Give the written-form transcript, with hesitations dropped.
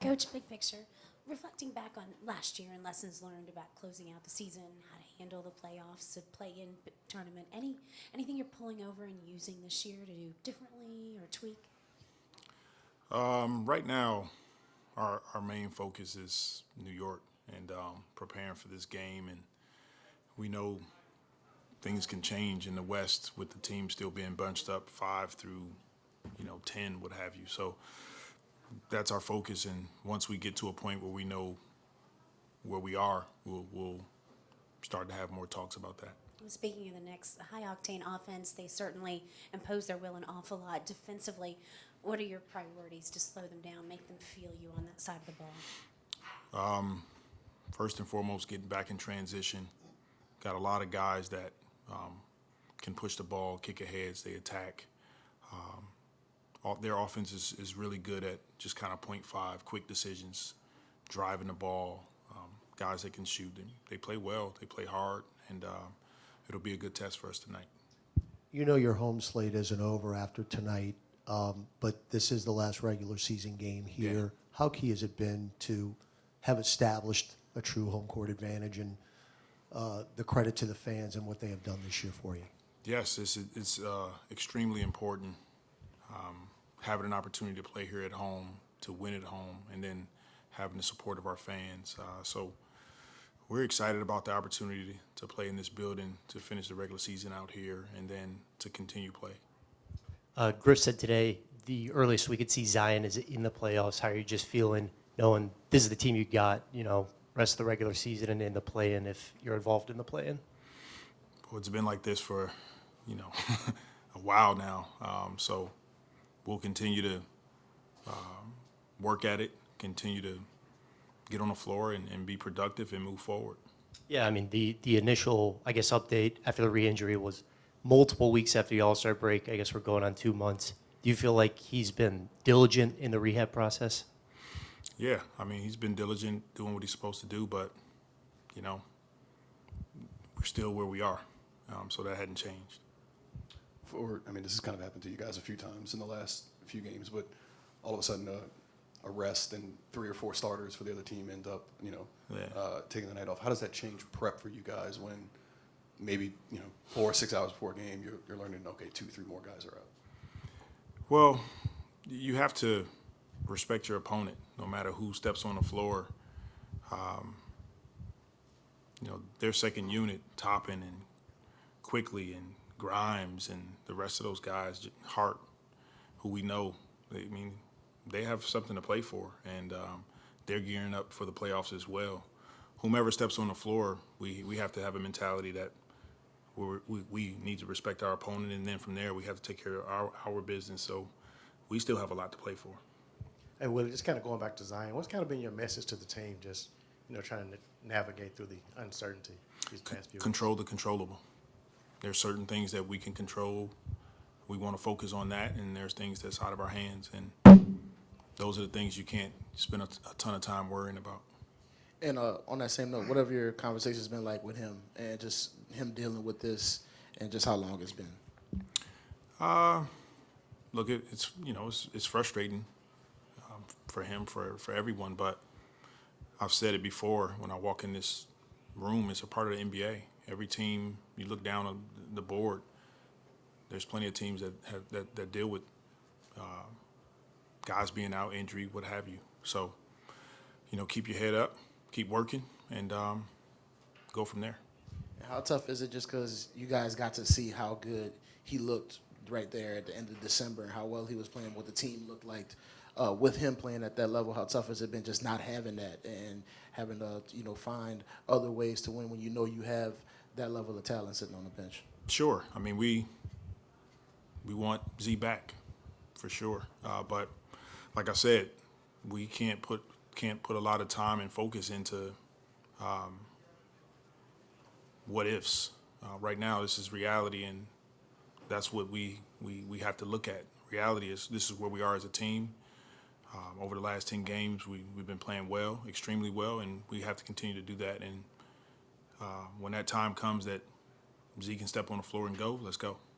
Coach, big picture, reflecting back on last year and lessons learned about closing out the season, how to handle the playoffs, the play-in tournament, anything you're pulling over and using this year to do differently or tweak? Right now, our main focus is New York and preparing for this game. And we know things can change in the West with the team still being bunched up 5 through, 10, what have you. So that's our focus. And once we get to a point where we know where we are, we'll start to have more talks about that. Speaking of the next high-octane offense, they certainly impose their will an awful lot defensively. What are your priorities to slow them down, make them feel you on that side of the ball? First and foremost, getting back in transition. Got a lot of guys that can push the ball, kick aheads, they attack. Their offense is really good at just kind of 0.5, quick decisions, driving the ball, guys that can shoot. They play well, they play hard, and it'll be a good test for us tonight. You know your home slate isn't over after tonight, but this is the last regular season game here. Yeah. How key has it been to have established a true home court advantage, and the credit to the fans and what they have done this year for you? Yes, it's extremely important having an opportunity to play here at home, to win at home, and then having the support of our fans. So we're excited about the opportunity to play in this building, to finish the regular season out here, and then to continue play. Griff said today the earliest we could see Zion is in the playoffs. How are you just feeling knowing this is the team you got, rest of the regular season and in the play-in if you're involved in the play-in? Well, it's been like this for, a while now. So we'll continue to work at it, continue to get on the floor and be productive and move forward. Yeah, I mean, the initial, update after the re-injury was multiple weeks after the All-Star break. I guess we're going on 2 months. Do you feel like he's been diligent in the rehab process? Yeah, I mean, he's been diligent doing what he's supposed to do, but, we're still where we are, so that hadn't changed. This has kind of happened to you guys a few times in the last few games, but all of a sudden a rest and 3 or 4 starters for the other team end up, taking the night off. How does that change prep for you guys when maybe, 4 or 6 hours before a game you're learning, okay, 2, 3 more guys are out? Well, you have to respect your opponent no matter who steps on the floor. Their second unit, Toppin and Quickly and Grimes and the rest of those guys, Hart, who we know, they have something to play for, and they're gearing up for the playoffs as well. Whomever steps on the floor, we have to have a mentality that we need to respect our opponent, and then from there we have to take care of our business. So we still have a lot to play for. Hey, Willie, just kind of going back to Zion, what's kind of been your message to the team, just trying to navigate through the uncertainty these past few weeks? Control the controllable. There's certain things that we can control. We want to focus on that, and there's things that's out of our hands, and those are the things you can't spend a ton of time worrying about. And on that same note, what have your conversations been like with him, and just him dealing with this, and just how long it's been? Look, it's frustrating for him, for everyone, but I've said it before. When I walk in this room, it's a part of the NBA. Every team, you look down on the board, there's plenty of teams that deal with guys being out, injury, what have you. So, keep your head up, keep working, and go from there. How tough is it just because you guys got to see how good he looked right there at the end of December and how well he was playing, what the team looked like with him playing at that level? How tough has it been just not having that and having to, find other ways to win when you have that level of talent sitting on the bench? Sure. I mean, we want Z back for sure. But like I said, we can't put a lot of time and focus into what ifs. Right now, this is reality, and that's what we have to look at. Reality is this is where we are as a team. Over the last 10 games, we've been playing well, extremely well, and we have to continue to do that. And when that time comes that Z can step on the floor and go, let's go.